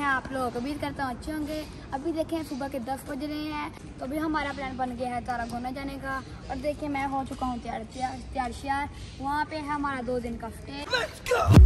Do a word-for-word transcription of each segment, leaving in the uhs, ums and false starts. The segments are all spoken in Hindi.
हैं आप लोग, उम्मीद करता हूँ अच्छे होंगे। अभी देखें सुबह के दस बज रहे हैं, तो अभी हमारा प्लान बन गया है तारागोना जाने का। और देखिए मैं हो चुका हूँ तैयार तैयार श्यार। वहाँ पे है हमारा दो दिन का स्टे।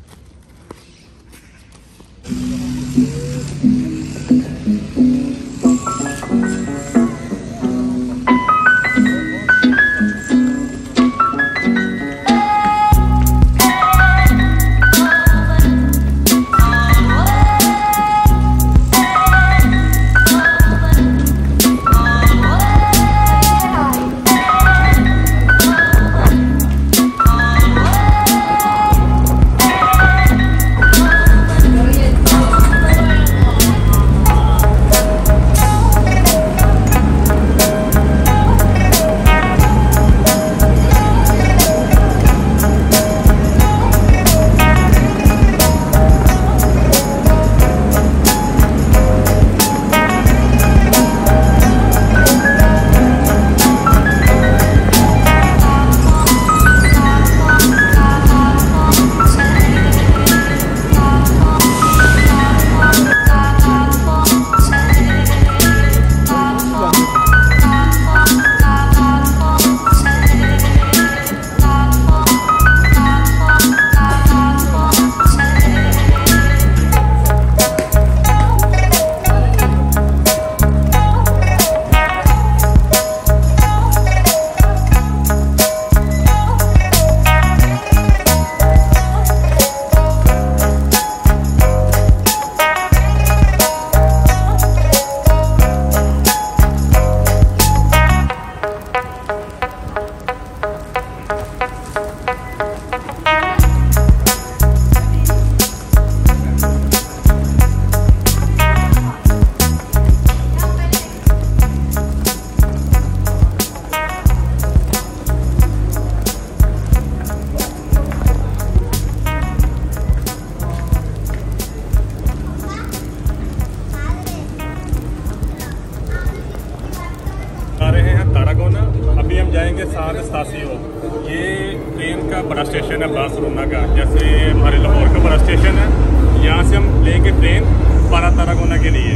अभी हम जाएंगे सान एस्तासियो। ये ट्रेन का बड़ा स्टेशन है बार्सिलोना का, जैसे हमारे लाहौर का बड़ा स्टेशन है। यहाँ से हम लेंगे ट्रेन पारा तारागोना के लिए।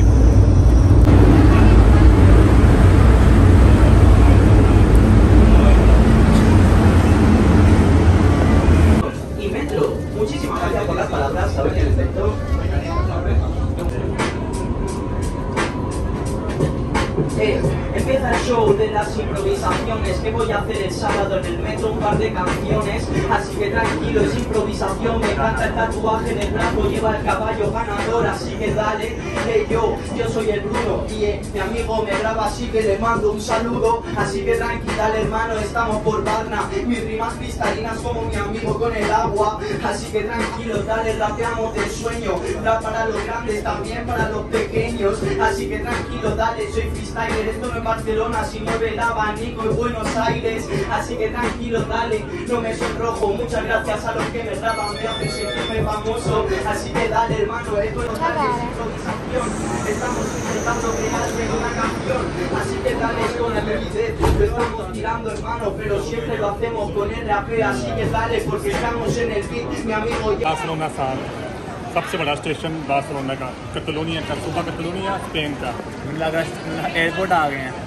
Eh, empieza el show de las improvisaciones que voy a hacer el sábado en el metro, un par de canciones, así que tranquilo, es improvisación, me encanta el tatuaje en el brazo, lleva el caballo ganador, así que dale, hey yo, yo soy el Bruno y eh, mi amigo me graba, así que le mando un saludo, así que tranquilo, dale hermano, estamos por Varna, mis rimas cristalinas como mi amigo con el agua, así que tranquilo, dale, rapeamos del sueño, rap para los grandes, también para los pequeños, así que tranquilo, dale, soy freestyler, esto no es Barcelona, si mueve el abanico en Buenos Aires, así que tranquilo, dale, no me sonrojo, muchas gracias a los que me graban, me hacen sentirme famoso, así que dale hermano, esto no es improvisación, estamos intentando crear una canción, así que dale con la realidad, lo estamos tirando hermano, pero siempre lo hacemos con el rap, así que dale, porque estamos en el beat, mi amigo ya... Barcelona सान सबसे बड़ा स्टेशन बार्सिलोना का, कैटलोनिया का, सूबा कैटलोनिया स्पेन का। मुझे लगा एयरपोर्ट आ गए हैं।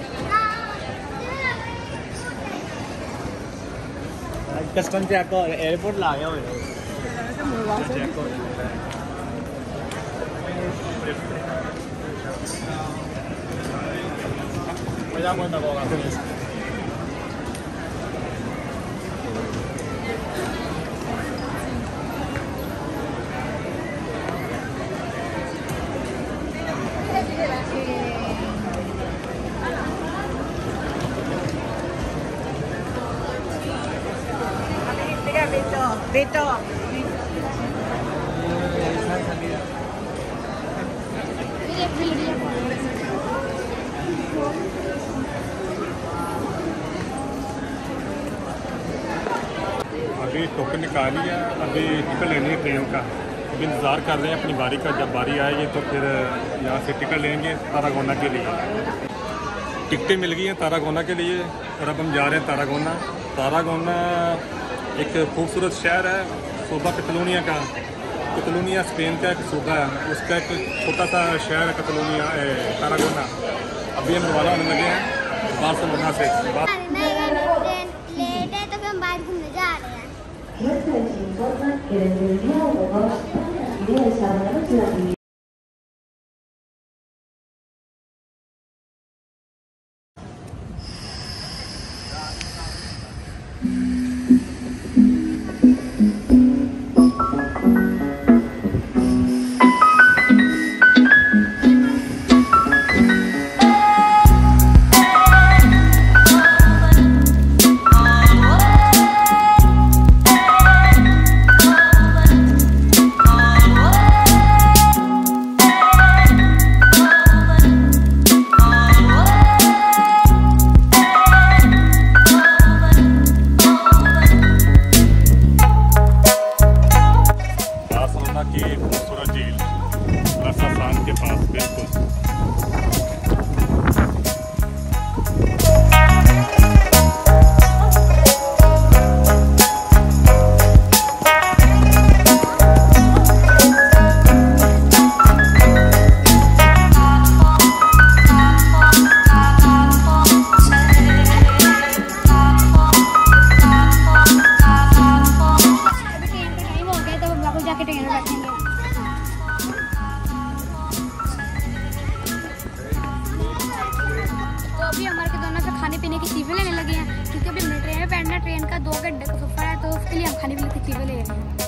कस्टम चेक हो एयरपोर्ट ला गया हो चेक हो मजा कौन था होगा बेटो अभी टोकन निकाली है, अभी टिकट लेनी है ट्रेन का। अभी इंतज़ार कर रहे हैं अपनी बारी का, जब बारी आएगी तो फिर यहाँ से टिकट लेंगे तारागोना के लिए। टिकटें मिल गई हैं तारागोना के लिए और अब हम जा रहे हैं तारागोना। तारागोना एक खूबसूरत शहर है सूबा कैटलोनिया का, कतलोनिया स्पेन का एक सूबा है, उसका एक छोटा सा शहर है कतलोनिया तारागोना। अभी हम रवाना होने लगे हैं बार्सिलोना से। लेट है तो हम बाहर घूमने जा रहे हैं। खाने पीने की चीज़ें लेने लगे हैं, क्योंकि अभी हमने ट्रेन में बैठना, ट्रेन का दो घंटे का सफर है, तो उसके लिए हम खाने पीने की चीज़ें ले रहे हैं।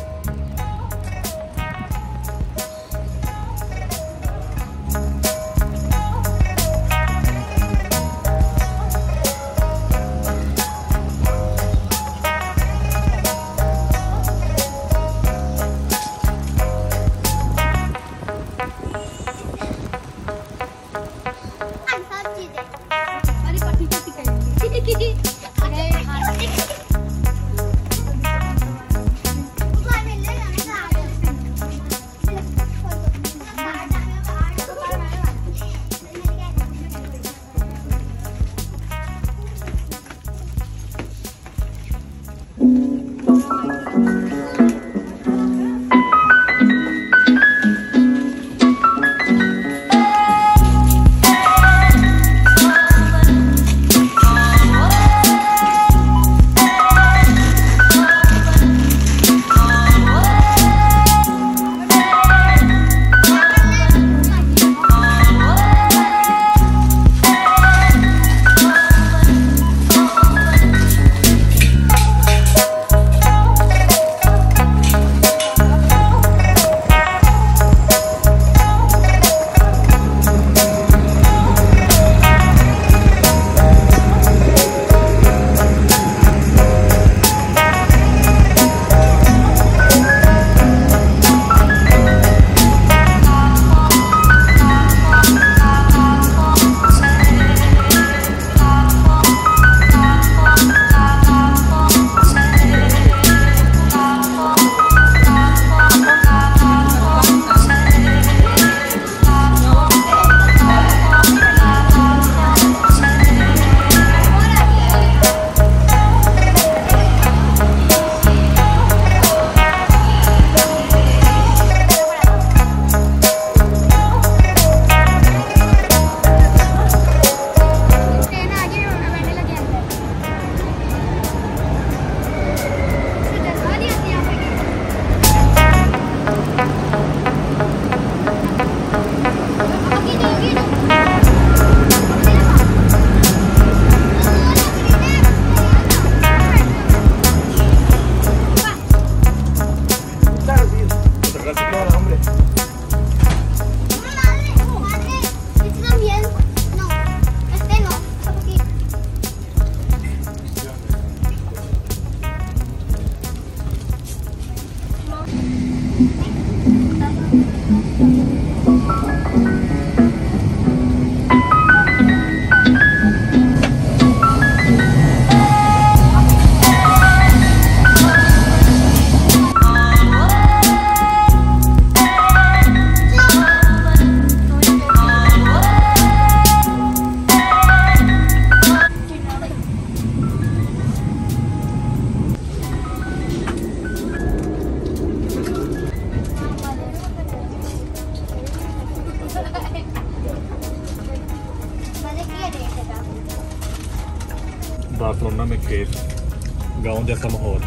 बार्सिलोना में खेत, गांव जैसा माहौल।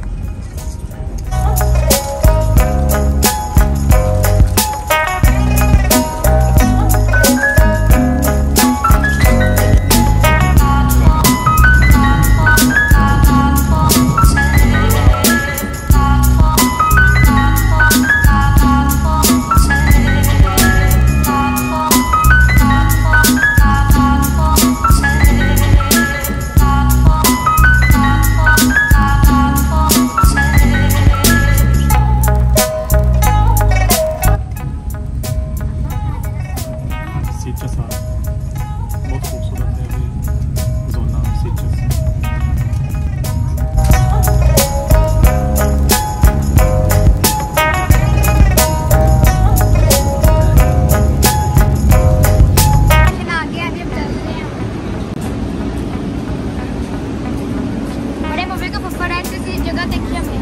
बहुत खूबसूरत है ये जोना सीचस। बड़े मम्मी का फुफड़ है, इसी जगह देखी हमने।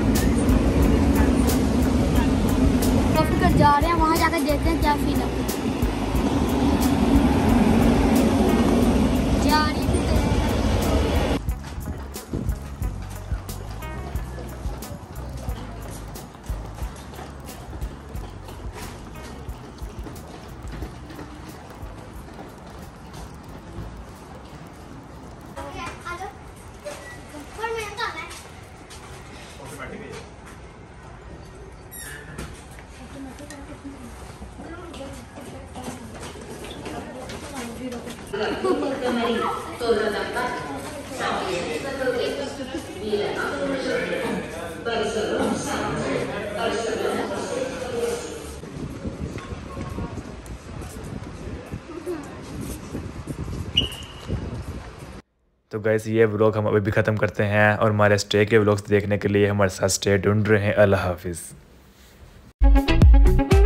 तो फिर जा रहे हैं वहाँ जाकर देखते हैं क्या फील है। जा रही हूँ तो तो गाइस ये व्लॉग हम अभी भी ख़त्म करते हैं और हमारे स्टे के व्लॉग्स देखने के लिए हमारे साथ स्टे ढूंढ रहे हैं। अल्लाह हाफिज़।